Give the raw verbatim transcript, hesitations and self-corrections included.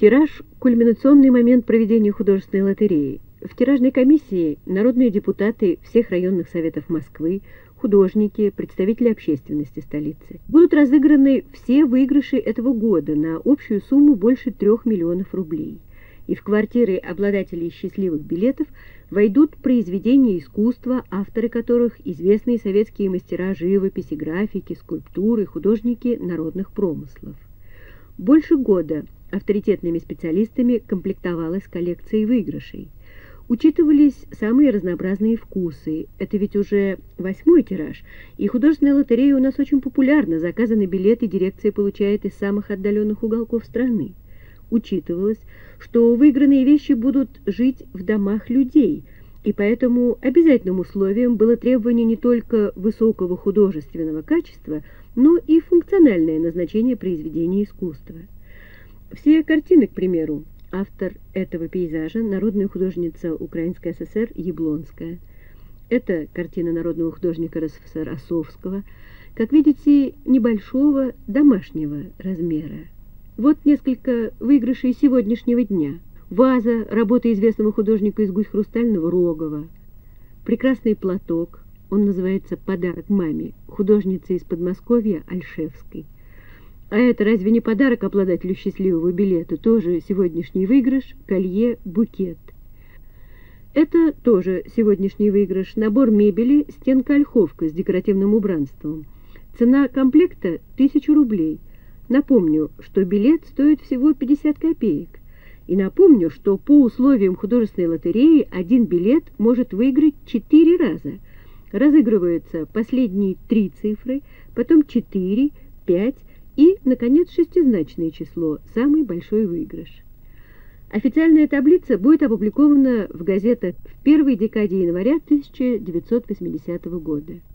Тираж – кульминационный момент проведения художественной лотереи. В тиражной комиссии народные депутаты всех районных советов Москвы, художники, представители общественности столицы. Будут разыграны все выигрыши этого года на общую сумму больше трех миллионов рублей. И в квартиры обладателей счастливых билетов войдут произведения искусства, авторы которых – известные советские мастера живописи, графики, скульптуры, художники народных промыслов. Больше года авторитетными специалистами комплектовалась коллекция выигрышей. Учитывались самые разнообразные вкусы. Это ведь уже восьмой тираж, и художественная лотерея у нас очень популярна. Заказанные билеты дирекция получает из самых отдаленных уголков страны. Учитывалось, что выигранные вещи будут жить в домах людей, и поэтому обязательным условием было требование не только высокого художественного качества, но и функциональное назначение произведения искусства. Все картины, к примеру, автор этого пейзажа – народная художница Украинской ССР Яблонская. Это картина народного художника РСФСР Осовского, как видите, небольшого домашнего размера. Вот несколько выигрышей сегодняшнего дня. Ваза, работа известного художника из Гусь Хрустального Рогова. Прекрасный платок, он называется «Подарок маме», художницы из Подмосковья Альшевской. А это разве не подарок обладателю счастливого билета? Тоже сегодняшний выигрыш – колье-букет. Это тоже сегодняшний выигрыш – набор мебели «Стенка-ольховка» с декоративным убранством. Цена комплекта – тысяча рублей. Напомню, что билет стоит всего пятьдесят копеек. И напомню, что по условиям художественной лотереи один билет может выиграть четыре раза. Разыгрываются последние три цифры, потом четыре, пять и, наконец, шестизначное число, самый большой выигрыш. Официальная таблица будет опубликована в газетах в первой декаде января тысяча девятьсот восьмидесятого года.